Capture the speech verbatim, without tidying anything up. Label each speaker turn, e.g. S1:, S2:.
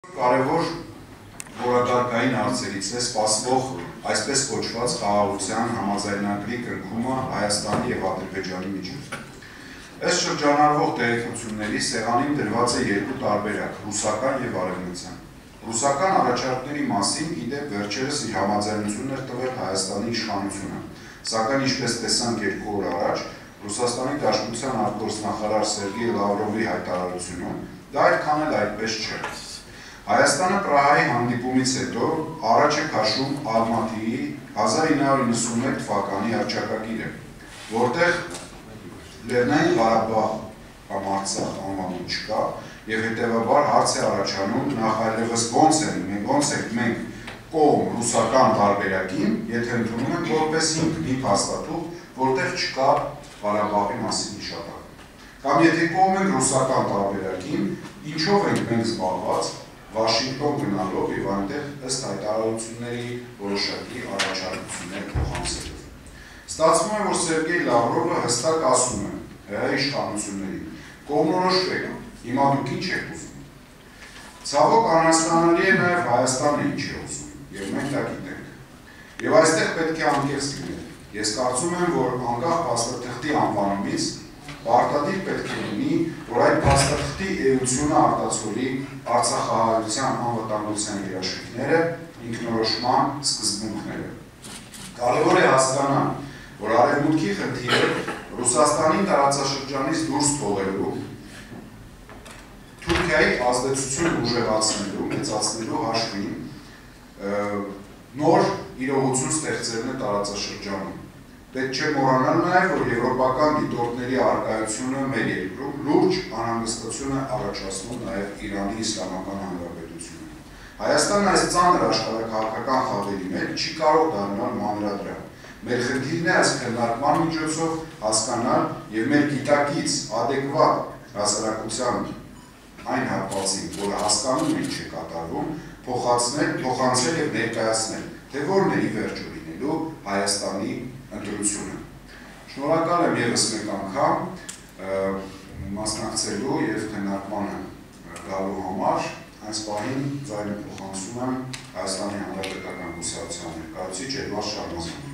S1: Կարևոր որակարգային հարցերից է սպասվող այսպես կոչված խաղաղության համաձայնագրի կնքումը Հայաստանի և Ադրբեջանի միջև։ Ըստ շրջանառվող տեղեկությունների սեղանին դրված է երկու տարբերակ՝ ռուսական և արևմտյան։ Ռուսական առաջարկների մասին ի դեպ վերջերս իր համաձայնությունն էր տվել Հայաստանի իշխանությունը, սակայն ինչպես տեսանք երկու օր առաջ Ռուսաստանի Դաշնության արտգործնախարար Սերգեյ Լավրովի հայտարարությունում դա այդքան էլ այդպես չէ։ Հայաստանը Պրահայի հանդիպումից հետո առաջ է քաշում Ալմատիի հազար ինը հարյուր նվաթ թվականի հռչակագիրը, որտեղ Լեռնային Ղարաբաղ կամ Արցախ անվանում չկա եւ հետեւաբար հարց է առաջանում նախ այլևս ոնց են ոնց ենք մենք կողմ ռուսական տարբերակին, եթե ընդունում ենք որպես մի փաստաթուղթ, որտեղ չկա Ղարաբաղի մասին հիշատակ։ Կամ եթե կողմ ենք ռուսական տարբերակին, ինչով ենք մենք զբաղված Վաշինգտոն գնալով եւ այնտեղ ըստ հայտարարությունների որոշակի առաջարկություններ փոխանցելով։ Ստացվում է, որ Սերգեյ Լավրովը հստակ ասում է հայ իշխանություններին. կողմնորոշվեք, հիմա դուք ինչ եք ուզում։ Ցավոք անհասկանալի է նաեւ Հայաստանը ինչ է ուզում, եւ մենք դա գիտենք։ Եվ այստեղ պետք է անկեղծ լինել։ Ես կարծում եմ, որ անկախ փաստաթղթի անվանումից պարտադիր պետք է լինի, որ այդ փաստաթղթի էությունը արտացոլի Արցախահայության անվտանգության երաշխիքները, ինքնորոշման սկզբունքները։ Կարևոր է հասկանալ, որ արևմուտքի խնդիրը Ռուսաստանի տարածաշրջանից դուրս թողելու, Թուրքիայի ազդեցությունը ուժեղացնելու, մեծացնելու հաշվին նոր իրողություն ստեղծելն է տարածաշրջանում։ Պետք չէ մոռանալ նաև, որ եվրոպական դիտորդների առկայությունը մեր երկրում լուրջ անհանգստություն է առաջացնում նաև Իրանի Իսլամական Հանրապետությունը։ Հայաստանն այս ծանր աշխարհաքաղաքական խաղերի մեջ չի կարող դառնալ մանրադրամ։ Մեր խնդիրն է այս քննարկման միջոցով հասկանալ եւ մեր գիտակից adekvat հասարակության այն հատվածին, որը հասկանում է ինչ է կատարվում, փոխանցել, փոխանցել եւ ներկայացնել, թե որն է ի վերջո լինելու Հայաստանի ընտրությունը։ Շնորհակալ եմ ևս մեկ անգամ մասնակցելու եւ քննարկմանը գալու համար, այս պահին ձայնը փոխանցում եմ Հայաստանի Հանրապետական Կուսակցության ներկայացուցիչ Էդվարդ Շարմազանին։